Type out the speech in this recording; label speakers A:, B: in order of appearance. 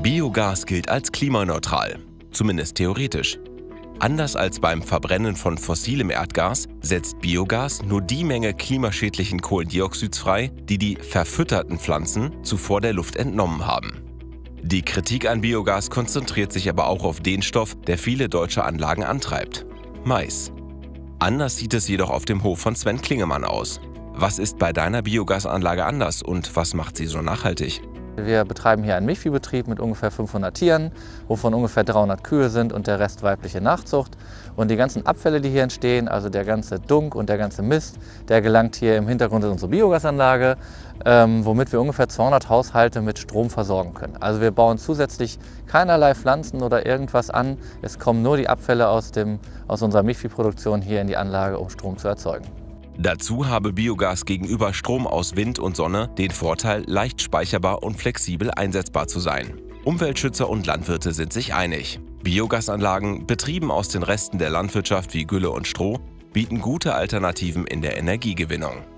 A: Biogas gilt als klimaneutral, zumindest theoretisch. Anders als beim Verbrennen von fossilem Erdgas setzt Biogas nur die Menge klimaschädlichen Kohlendioxids frei, die die verfütterten Pflanzen zuvor der Luft entnommen haben. Die Kritik an Biogas konzentriert sich aber auch auf den Stoff, der viele deutsche Anlagen antreibt: Mais. Anders sieht es jedoch auf dem Hof von Sven Klingemann aus. Was ist bei deiner Biogasanlage anders und was macht sie so nachhaltig?
B: Wir betreiben hier einen Milchviehbetrieb mit ungefähr 500 Tieren, wovon ungefähr 300 Kühe sind und der Rest weibliche Nachzucht. Und die ganzen Abfälle, die hier entstehen, also der ganze Dunk und der ganze Mist, der gelangt hier im Hintergrund in unsere Biogasanlage, womit wir ungefähr 200 Haushalte mit Strom versorgen können. Also wir bauen zusätzlich keinerlei Pflanzen oder irgendwas an. Es kommen nur die Abfälle aus unserer Milchviehproduktion hier in die Anlage, um Strom zu erzeugen.
A: Dazu habe Biogas gegenüber Strom aus Wind und Sonne den Vorteil, leicht speicherbar und flexibel einsetzbar zu sein. Umweltschützer und Landwirte sind sich einig. Biogasanlagen, betrieben aus den Resten der Landwirtschaft wie Gülle und Stroh, bieten gute Alternativen in der Energiegewinnung.